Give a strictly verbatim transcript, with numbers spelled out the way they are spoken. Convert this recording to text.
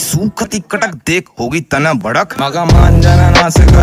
सूखती कटक देख होगी तना बड़क मगा मान जाना ना से